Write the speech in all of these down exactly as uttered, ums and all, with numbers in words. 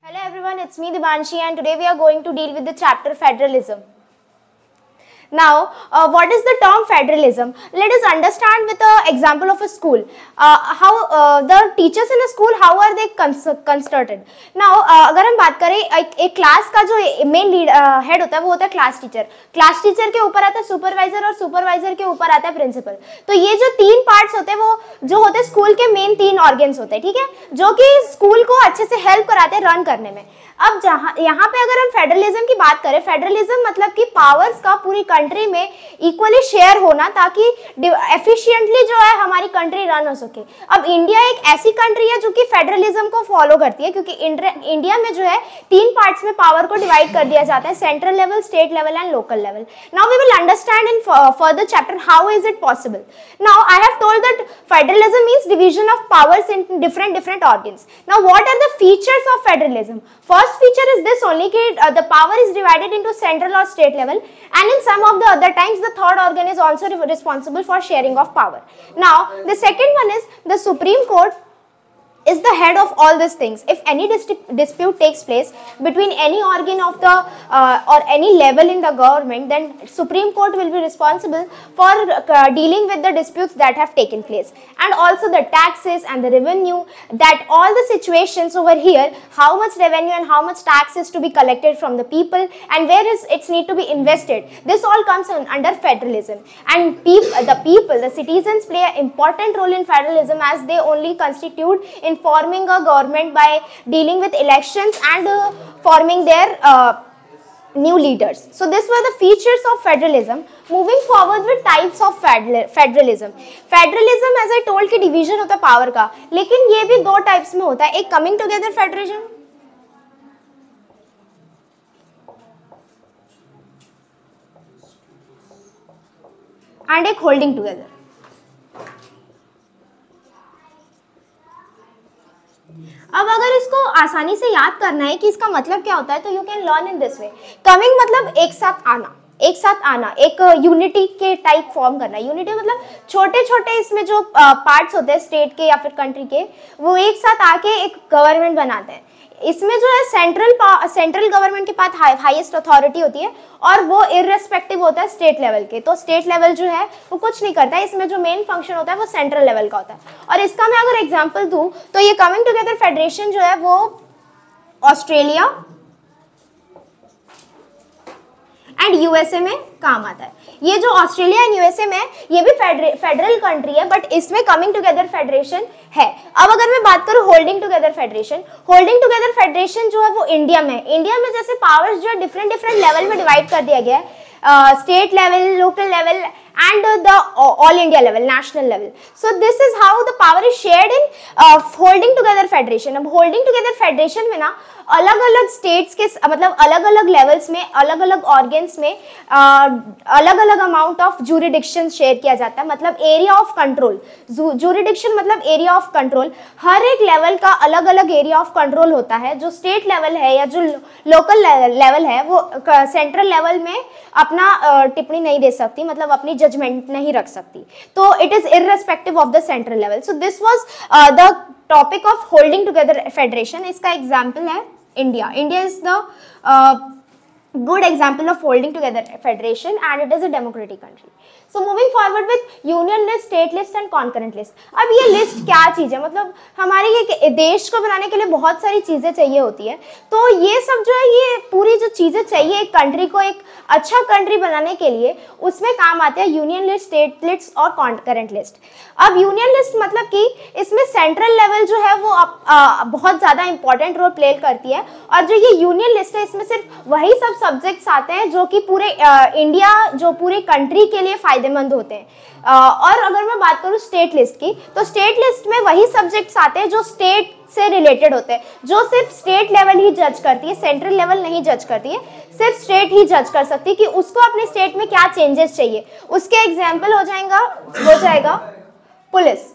Hello everyone, it's me Dibanshi and today we are going to deal with the chapter Federalism. Now, uh, what is the term federalism? Let us understand with an example of a school. Uh, how uh, the teachers in a school, how are they constructed? Now, uh, अगर हम बात करें एक, एक class का जो main lead head होता है वो होता है क्लास टीचर. क्लास टीचर के ऊपर आता है सुपरवाइजर और सुपरवाइजर के ऊपर आता है प्रिंसिपल. तो ये जो तीन पार्ट्स होते हैं वो जो होते हैं स्कूल के मेन तीन ऑर्गन्स होते हैं, ठीक है, जो कि स्कूल को अच्छे से हेल्प कराते हैं रन करने में. अब जहां यहाँ पे अगर हम फेडरलिज्म की बात करें, फेडरलिज्म मतलब कि पावर्स का पूरी कंट्री में इक्वली शेयर होना ताकि एफिशिएंटली जो है हमारी कंट्री रन हो सके. अब इंडिया एक ऐसी कंट्री है जो कि फेडरलिज्म को फॉलो करती है क्योंकि इंडिया में जो है तीन पार्ट्स में पावर को डिवाइड कर दिया जाता है, central level, state level and local level. Now we will understand in further chapter how is it possible. Now I have told that federalism means division of powers in different different organs. Now what are the features of federalism? First feature is this only that uh, the power is divided into central or state level, and in some of the other times the third organ is also responsible for sharing of power. Now the second one is the Supreme Court is the head of all these things. If any dispute takes place between any organ of the uh, or any level in the government, then Supreme Court will be responsible for uh, dealing with the disputes that have taken place, and also the taxes and the revenue, that all the situations over here, how much revenue and how much tax is to be collected from the people and where is it's need to be invested. This all comes on, under federalism, and peop the people, the citizens play an important role in federalism as they only constitute in forming a government by dealing with elections and uh, forming their uh, new leaders. So this were the features of federalism. Moving forward with types of federalism. Federalism as I told कि division होता है power का, लेकिन ये भी दो types में होता है, एक coming together federation and एक holding together. अब अगर इसको आसानी से याद करना है कि इसका मतलब क्या होता है तो you can learn in this way. Coming मतलब एक साथ आना, एक साथ आना, एक यूनिटी के टाइप फॉर्म करना. यूनिटी मतलब छोटे छोटे इसमें जो पार्ट्स होते हैं स्टेट के या फिर कंट्री के, वो एक साथ आके एक गवर्नमेंट बनाते हैं. इसमें जो है सेंट्रल सेंट्रल गवर्नमेंट के पास हाईएस्ट अथॉरिटी होती है और वो इररेस्पेक्टिव होता है स्टेट लेवल के. तो स्टेट लेवल जो है वो कुछ नहीं करता है, इसमें जो मेन फंक्शन होता है वो सेंट्रल लेवल का होता है. और इसका मैं अगर एग्जांपल दूं तो ये कमिंग टुगेदर फेडरेशन जो है वो ऑस्ट्रेलिया एंड यूएसए में काम आता है. ये जो ऑस्ट्रेलिया एंड यूएसए में ये भी फेडरल कंट्री है बट इसमें कमिंग टुगेदर फेडरेशन है. अब अगर मैं बात करूं holding together federation, holding together federation जो है वो इंडिया में इंडिया में जैसे पावर्स जो है डिफरेंट डिफरेंट लेवल में डिवाइड कर दिया गया है, state level, local level and uh, the uh, all India level, national level. So this is how the power is shared in uh, holding together federation. अब holding together federation में ना अलग अलग स्टेट्स के मतलब अलग अलग लेवल्स में अलग अलग ऑर्गन्स में अलग अलग अमाउंट ऑफ जूरिडिक्शन शेयर किया जाता है. मतलब एरिया ऑफ कंट्रोल, जूरिडिक्शन मतलब एरिया ऑफ कंट्रोल. हर एक लेवल का अलग अलग एरिया ऑफ कंट्रोल होता है. जो स्टेट लेवल है या जो लोकल लेवल है वो सेंट्रल लेवल में अपना टिप्पणी नहीं दे सकती, मतलब अपनी जजमेंट नहीं रख सकती. तो it is irrespective of the central level. So this was the topic of holding together federation. इसका एग्जांपल है India. India is the good example of holding together federation and it is a democratic country. So moving forward with union list, state list and concurrent list. अब ये list क्या चीज है, मतलब हमारे ये देश को बनाने के लिए बहुत सारी चीजें चाहिए होती है. तो ये सब जो है ये पूरी जो चीजें चाहिए एक कंट्री को एक अच्छा कंट्री बनाने के लिए, उसमें काम आते हैं यूनियन लिस्ट, स्टेट लिस्ट और कॉन्करेंट लिस्ट. अब यूनियन लिस्ट मतलब कि इसमें सेंट्रल लेवल जो है वो आ, आ, बहुत ज्यादा इंपॉर्टेंट रोल प्ले करती है. और जो ये यूनियन लिस्ट है इसमें सिर्फ वही सब सब्जेक्ट्स आते हैं जो कि पूरे इंडिया जो पूरी कंट्री के लिए फायदेमंद होते हैं. uh, और अगर मैं बात करूं स्टेट लिस्ट की तो स्टेट लिस्ट में वही सब्जेक्ट्स आते हैं जो स्टेट से रिलेटेड होते हैं, जो सिर्फ स्टेट लेवल ही जज करती है, सेंट्रल लेवल नहीं जज करती है, सिर्फ स्टेट ही जज कर सकती है कि उसको अपने स्टेट में क्या चेंजेस चाहिए. उसके एग्जाम्पल हो जाएगा हो जाएगा पुलिस.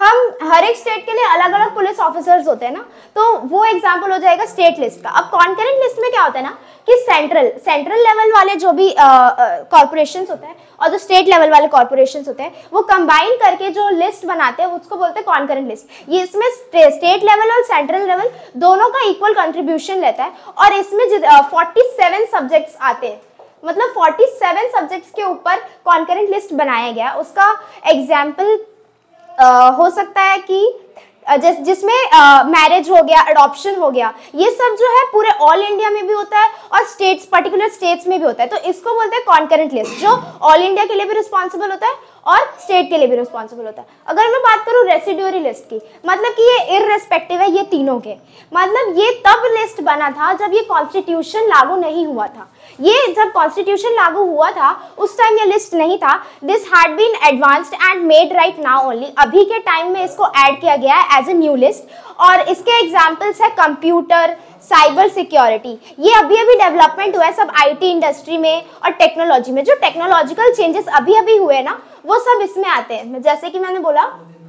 हम हर एक स्टेट के लिए अलग अलग पुलिस ऑफिसर्स होते हैं ना, तो वो एग्जांपल हो जाएगा स्टेट लिस्ट का। अब कॉन्करेंट लिस्ट में क्या होता है ना कि सेंट्रल सेंट्रल लेवल वाले जो भी कॉर्पोरेशंस होते हैं और जो स्टेट लेवल वाले कॉर्पोरेशंस होते हैं वो कंबाइन करके जो लिस्ट बनाते हैं उसको बोलते हैं कॉन्करेंट लिस्ट। ये इसमें स्टेट लेवल और सेंट्रल लेवल दोनों का इक्वल कंट्रीब्यूशन लेता है और इसमें फोर्टी सेवन सब्जेक्ट्स आते हैं, मतलब फोर्टी सेवन सब्जेक्ट्स के ऊपर कॉन्करेंट लिस्ट बनाया गया। उसका एग्जाम्पल Uh, हो सकता है कि जिस जिसमें मैरिज uh, हो गया, अडॉप्शन हो गया, ये सब जो है पूरे ऑल इंडिया में भी होता है और स्टेट्स पर्टिकुलर स्टेट्स में भी होता है, तो इसको बोलते हैं कॉन्करेंट लिस्ट, जो ऑल इंडिया के लिए भी रिस्पॉन्सिबल होता है और स्टेट के लिए भी रिस्पॉन्सिबल होता है। अगर मैं बात करूं रेसिड्यूरी लिस्ट की, मतलब कि ये इररेस्पेक्टिव है ये तीनों के, मतलब ये तब लिस्ट बना था जब ये कॉन्स्टिट्यूशन लागू नहीं हुआ था। ये जब कॉन्स्टिट्यूशन लागू हुआ था उस टाइम ये लिस्ट नहीं था। This had been advanced and made right now only, अभी के टाइम में इसको ऐड किया गया है एज ए न्यू लिस्ट। और इसके एग्जांपल्स है कंप्यूटर, साइबर सिक्योरिटी, ये अभी अभी डेवलपमेंट हुआ है सब आईटी इंडस्ट्री में और टेक्नोलॉजी में। जो टेक्नोलॉजिकल चेंजेस अभी अभी हुए ना वो सब इसमें आते हैं, जैसे कि मैंने बोला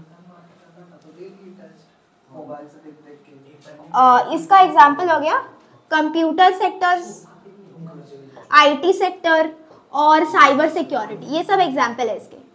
आ, इसका एग्जांपल हो गया कंप्यूटर सेक्टर्स, आईटी सेक्टर और साइबर सिक्योरिटी, ये सब एग्जांपल है इसके।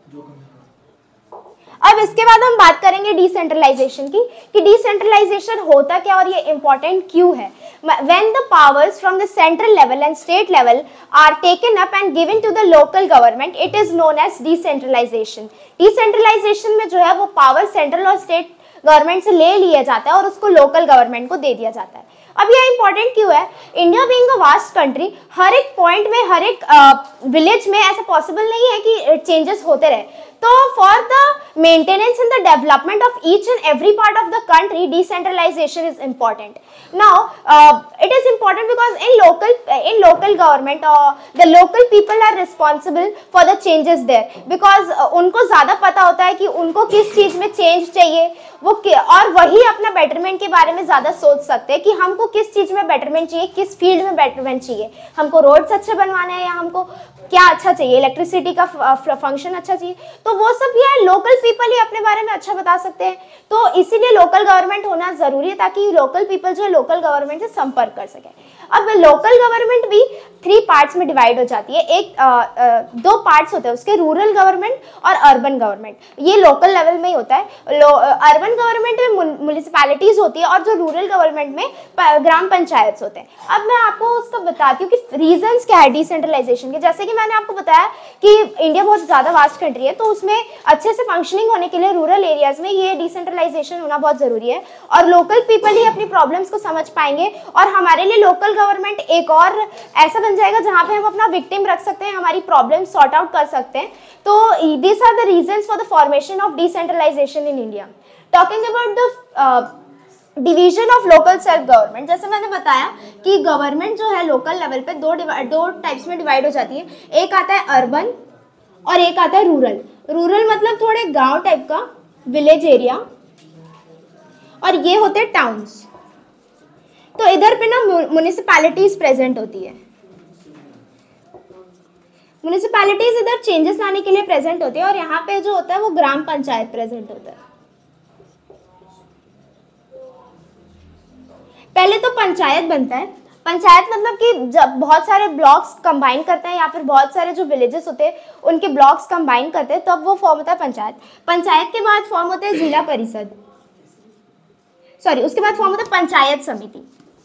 अब इसके बाद हम बात करेंगे डिसेंट्रलाइजेशन की, कि डिसेंट्रलाइजेशन होता क्या और ये इंपॉर्टेंट क्यों है। When the powers from the central level and state level are taken up and given to the local government, it is known as decentralization. Decentralization में जो है वो पावर सेंट्रल और स्टेट गवर्नमेंट से ले लिया जाता है और उसको लोकल गवर्नमेंट को दे दिया जाता है। अब ये इंपॉर्टेंट क्यों है? India being a vast country, हर एक पॉइंट में, हर एक विलेज में ऐसा पॉसिबल नहीं है कि चेंजेस होते रहे, तो for the maintenance and the development of each and every part of the country decentralisation is important. Now uh, it is important because in local uh, in local government uh, the local people are responsible for the changes there, because uh, उनको ज़्यादा पता होता है कि उनको किस चीज़ में change चाहिए, वो और वही अपना बेटरमेंट के बारे में ज़्यादा सोच सकते हैं कि हमको किस चीज़ में बेटरमेंट चाहिए, किस फील्ड में बेटरमेंट चाहिए, हमको रोड्स अच्छे बनवाने हैं या हमको क्या अच्छा चाहिए, इलेक्ट्रिसिटी का फंक्शन अच्छा चाहिए, तो वो सब ये लोकल पीपल ही अपने बारे में अच्छा बता सकते हैं। तो इसीलिए लोकल गवर्नमेंट होना जरूरी है ताकि लोकल पीपल जो है लोकल गवर्नमेंट से संपर्क कर सके। अब लोकल गवर्नमेंट भी थ्री पार्ट्स में डिवाइड हो जाती है, एक आ, आ, दो पार्ट्स होते हैं उसके, रूरल गवर्नमेंट और अर्बन गवर्नमेंट। ये लोकल लेवल में ही होता है। अर्बन गवर्नमेंट में म्युनिसिपैलिटीज होती है और जो रूरल गवर्नमेंट में ग्राम पंचायत होते हैं। अब मैं आपको उसका बताती हूँ कि रीजंस क्या है डिसेंट्रलाइजेशन के। जैसे कि मैंने आपको बताया कि इंडिया बहुत ज्यादा वास्ट कंट्री है, तो उसमें अच्छे से फंक्शनिंग होने के लिए रूरल एरियाज में ये डिसेंट्रलाइजेशन होना बहुत जरूरी है और लोकल पीपल ही अपनी प्रॉब्लम्स को समझ पाएंगे और हमारे लिए लोकल गवर्नमेंट एक और ऐसा बन जाएगा जहां पे हम अपना विक्टिम रख सकते हैं, हमारी प्रॉब्लम सॉर्ट आउट कर सकते हैं। तो this are the reasons for the formation of decentralisation in India. Talking about the division of local self government, जैसे मैंने बताया कि गवर्नमेंट जो है लोकल लेवल पे दो दो टाइप्स में डिवाइड हो जाती है। एक आता है अर्बन और एक आता है रूरल। रूरल मतलब थोड़े गांव टाइप का, विलेज एरिया, और ये होते हैं टाउन्स। तो इधर पे ना म्युनिसिपैलिटीज प्रेजेंट होती है। म्युनिसिपैलिटीज इधर चेंजेस लाने के लिए प्रेजेंट होती है और यहाँ पे जो होता है वो ग्राम पंचायत प्रेजेंट होता है। पहले तो पंचायत बनता है। पंचायत मतलब कि जब बहुत सारे ब्लॉक्स कंबाइन करते हैं या फिर बहुत सारे जो विलेजेस होते हैं उनके ब्लॉक्स कंबाइन करते हैं, तब तो वो फॉर्म होता है पंचायत। पंचायत के बाद फॉर्म होते हैं जिला परिषद, सॉरी उसके बाद फॉर्म होता है पंचायत समिति।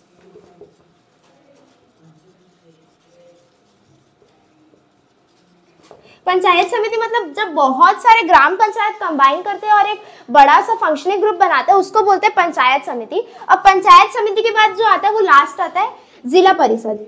पंचायत समिति मतलब जब बहुत सारे ग्राम पंचायत कंबाइन करते हैं और एक बड़ा सा फंक्शनिंग ग्रुप बनाते हैं उसको बोलते हैं पंचायत समिति। अब पंचायत समिति के बाद जो आता है वो लास्ट आता है जिला परिषद।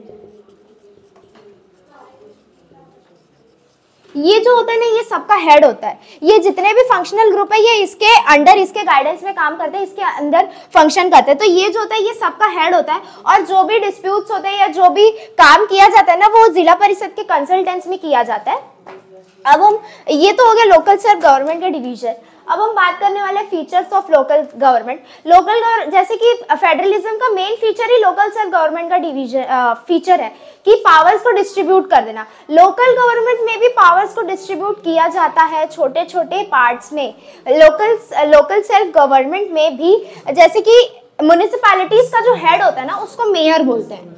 ये जो होता है ना ये सबका हेड होता है। ये जितने भी फंक्शनल ग्रुप है ये इसके अंडर, इसके गाइडेंस में काम करते हैं, इसके अंदर फंक्शन करते हैं। तो ये जो होता है ये सबका हेड होता है और जो भी डिस्प्यूट्स होते हैं या जो भी काम किया जाता है ना वो जिला परिषद के कंसल्टेंस में किया जाता है। अब हम ये तो हो गया लोकल सेल्फ गवर्नमेंट का डिवीजन। अब हम बात करने वाले features of local government. Local जैसे कि फेडरलिज्म का मेन फीचर ही लोकल सेल्फ गवर्नमेंट का डिवीजन फीचर है कि पावर्स को डिस्ट्रीब्यूट कर देना। लोकल गवर्नमेंट में भी पावर्स को डिस्ट्रीब्यूट किया जाता है छोटे छोटे पार्ट्स में। लोकल लोकल सेल्फ गवर्नमेंट में भी जैसे कि म्युनिसिपैलिटीज का जो हेड होता है ना उसको मेयर बोलते हैं,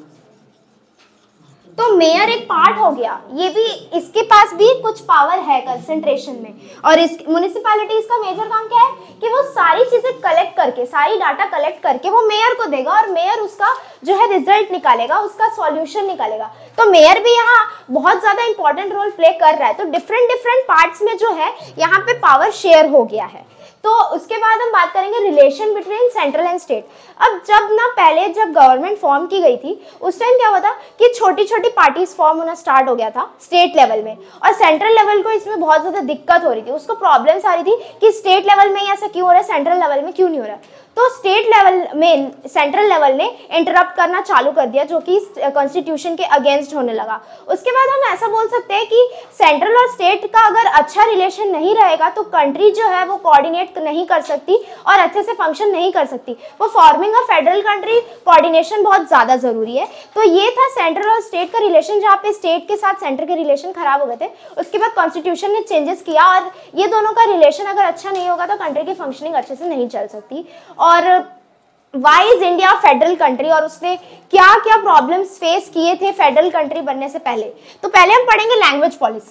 तो मेयर एक पार्ट हो गया, ये भी इसके पास भी कुछ पावर है कंसंट्रेशन में। और इस म्युनिसिपैलिटीज का मेजर काम क्या है कि वो सारी चीजें कलेक्ट करके, सारी डाटा कलेक्ट करके वो मेयर को देगा और मेयर उसका जो है रिजल्ट निकालेगा, उसका सॉल्यूशन निकालेगा। तो मेयर भी यहाँ बहुत ज्यादा इंपॉर्टेंट रोल प्ले कर रहा है। तो डिफरेंट डिफरेंट पार्ट्स में जो है यहाँ पे पावर शेयर हो गया है। तो उसके बाद हम बात करेंगे relation between central and state. अब जब ना पहले जब गवर्नमेंट फॉर्म की गई थी उस टाइम क्या हुआ था कि छोटी छोटी पार्टीज फॉर्म होना स्टार्ट हो गया था स्टेट लेवल में, और सेंट्रल लेवल को इसमें बहुत ज्यादा दिक्कत हो रही थी, उसको प्रॉब्लम्स आ रही थी कि स्टेट लेवल में ऐसा क्यों हो रहा है, सेंट्रल लेवल में क्यों नहीं हो रहा है। तो स्टेट लेवल में सेंट्रल लेवल ने इंटरप्ट करना चालू कर दिया, जो कि कॉन्स्टिट्यूशन के अगेंस्ट होने लगा। उसके बाद हम ऐसा बोल सकते हैं कि सेंट्रल और स्टेट का अगर अच्छा रिलेशन नहीं रहेगा तो कंट्री जो है वो कोऑर्डिनेट नहीं कर सकती और अच्छे से फंक्शन नहीं कर सकती। वो forming a federal country coordination बहुत ज्यादा जरूरी है। तो ये था सेंट्रल और स्टेट का रिलेशन, जहाँ पे स्टेट के साथ सेंटर के रिलेशन खराब हो गए थे। उसके बाद कॉन्स्टिट्यूशन ने चेंजेस किया, और ये दोनों का रिलेशन अगर अच्छा नहीं होगा तो कंट्री की फंक्शनिंग अच्छे से नहीं चल सकती। और why is India federal country, और उसने क्या क्या प्रॉब्लम्स फेस किए थे फेडरल कंट्री बनने से पहले। तो पहले हम पढ़ेंगे लैंग्वेज पॉलिसी।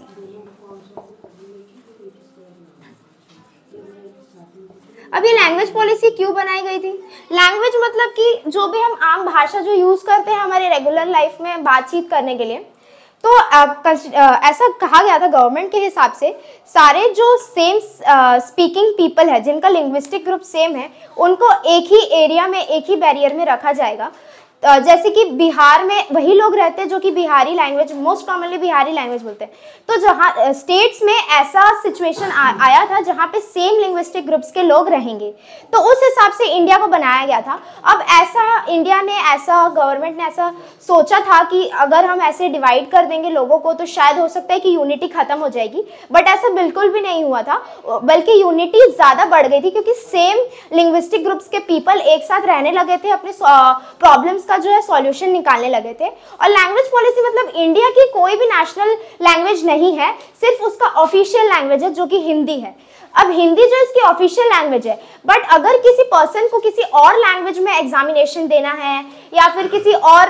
अब ये लैंग्वेज पॉलिसी क्यों बनाई गई थी? लैंग्वेज मतलब कि जो भी हम आम भाषा जो यूज करते हैं हमारे रेगुलर लाइफ में बातचीत करने के लिए, तो uh, uh, ऐसा कहा गया था गवर्नमेंट के हिसाब से सारे जो सेम स्पीकिंग पीपल है जिनका लिंग्विस्टिक ग्रुप सेम है उनको एक ही एरिया में एक ही बैरियर में रखा जाएगा। uh, जैसे कि बिहार में वही लोग रहते हैं जो कि Bihari language, most commonly Bihari language बोलते हैं। तो जहाँ स्टेट्स uh, में ऐसा सिचुएशन आया था जहाँ पे सेम लिंग्विस्टिक ग्रुप्स के लोग रहेंगे, तो उस हिसाब से इंडिया को बनाया गया था। अब ऐसा इंडिया ने ऐसा गवर्नमेंट ने ऐसा सोचा था कि अगर हम ऐसे डिवाइड कर देंगे लोगों को तो शायद हो सकता है कि यूनिटी खत्म हो जाएगी, बट ऐसा बिल्कुल भी नहीं हुआ था, बल्कि यूनिटी ज्यादा बढ़ गई थी क्योंकि सेम लिंग्विस्टिक ग्रुप्स के पीपल एक साथ रहने लगे थे, अपने प्रॉब्लम्स का जो है सॉल्यूशन निकालने लगे थे। और लैंग्वेज पॉलिसी मतलब इंडिया की कोई भी नेशनल लैंग्वेज नहीं है, सिर्फ उसका ऑफिशियल लैंग्वेज है जो कि हिंदी है। अब हिंदी जो इसकी ऑफिशियल लैंग्वेज है, बट अगर किसी पर्सन को किसी और लैंग्वेज में एग्जामिनेशन देना है या फिर किसी और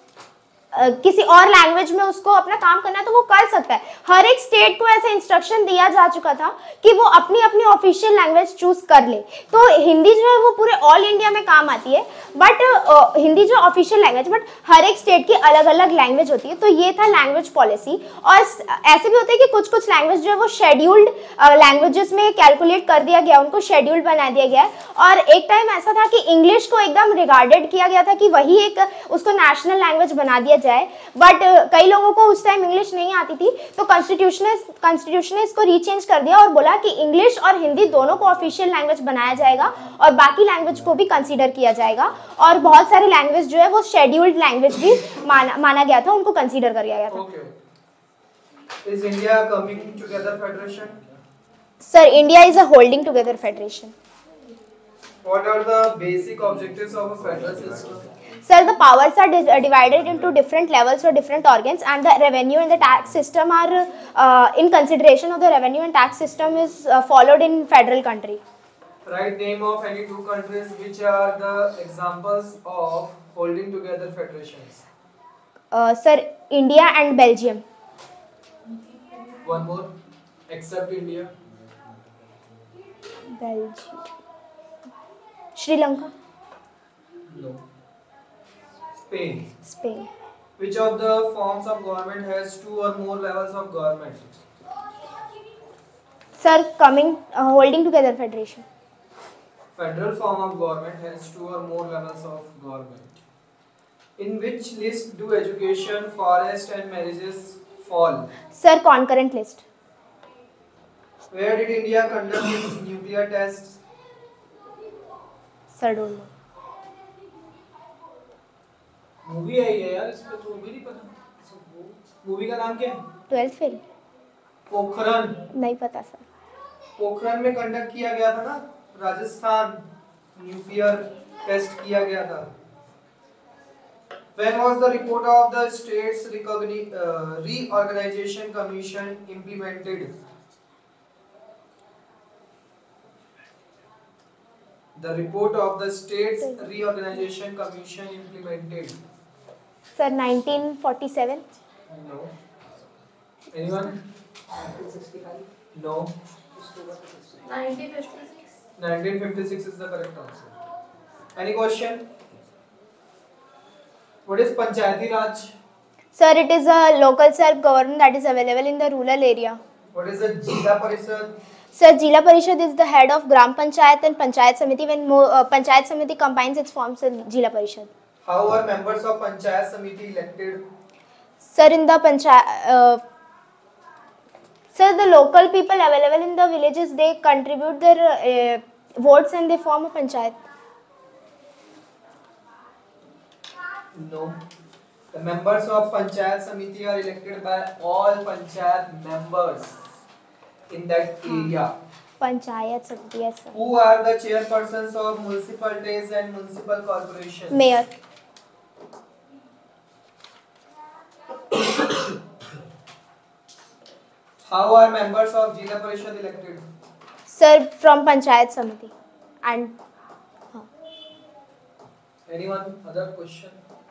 Uh, किसी और लैंग्वेज में उसको अपना काम करना है तो वो कर सकता है। हर एक स्टेट को ऐसा इंस्ट्रक्शन दिया जा चुका था कि वो अपनी अपनी ऑफिशियल लैंग्वेज चूज कर ले। तो हिंदी जो है वो पूरे ऑल इंडिया में काम आती है, बट uh, हिंदी जो ऑफिशियल लैंग्वेज, बट हर एक स्टेट की अलग अलग लैंग्वेज होती है। तो ये था लैंग्वेज पॉलिसी। और ऐसे भी होता है कि कुछ कुछ लैंग्वेज जो है वो शेड्यूल्ड लैंग्वेजेस में कैलकुलेट कर दिया गया, उनको शेड्यूल बना दिया गया है। और एक टाइम ऐसा था कि इंग्लिश को एकदम रिगार्डेड किया गया था कि वही एक उसको नेशनल लैंग्वेज बना दिया जाए, बट कई लोगों को उस टाइम इंग्लिश नहीं आती थी, तो कॉन्स्टिट्यूशन ने कॉन्स्टिट्यूशन ने इसको रीचेंज कर दिया और बोला कि इंग्लिश और हिंदी दोनों को ऑफिशियल लैंग्वेज बनाया जाएगा और बाकी लैंग्वेज को भी कंसीडर किया जाएगा। और बहुत सारी लैंग्वेज जो है वो शेड्यूल्ड लैंग्वेज भी माना माना गया था, उनको कंसीडर कर गया था। Okay. Is India coming together federation? Sir, India is a holding together federation. What are the basic objectives of a federal system? Sir, the powers are di divided into different levels or different organs, and the revenue and the tax system are uh, in consideration of the revenue and tax system is uh, followed in federal country. Write name of any two countries which are the examples of holding together federations. Uh, sir, India and Belgium. One more, except India. Belgium. Sri Lanka. No. Spain. Spain. Which of the forms of government has two or more levels of government? Sir, coming uh, holding together federation. Federal form of government has two or more levels of government. In which list do education, forest and marriages fall? Sir, concurrent list. Where did India conduct its nuclear tests? Sir, don't know. Movie आई है यार, इसमें तो भी नहीं पता। Movie का नाम क्या है? Twelfth fail. पोखरण। नहीं पता सर। पोखरण में कंडक्ट किया गया था ना, राजस्थान न्यूक्लियर टेस्ट किया गया था. When was the report of the States Recogni- uh, Reorganization Commission implemented? The report of the States Reorganization Commission implemented. Sir, nineteen forty-seven. No. Anyone? nineteen sixty-five. No. nineteen fifty-six. nineteen fifty-six is the correct answer. Any question? What is Panchayati Raj? Sir, it is a local self-government that is available in the rural area. What is the Jila Parishad? Sir, Jila Parishad is the head of Gram Panchayat and Panchayat Samiti. When mo- uh, Panchayat Samiti combines its forms in Jila Parishad. How are members of Panchayat Samiti elected? Sir, in the Panchayat, uh, sir, the local people available in the villages, they contribute their uh, votes and they form a Panchayat. No. The members of Panchayat Samiti are elected by all Panchayat members in that area. Panchayat Samiti, yes sir. Who are the chairpersons of municipalities and municipal corporations? Mayor. How are members of Jila Parishad elected? Sir, from Panchayat Samiti. And Anyone? Other question?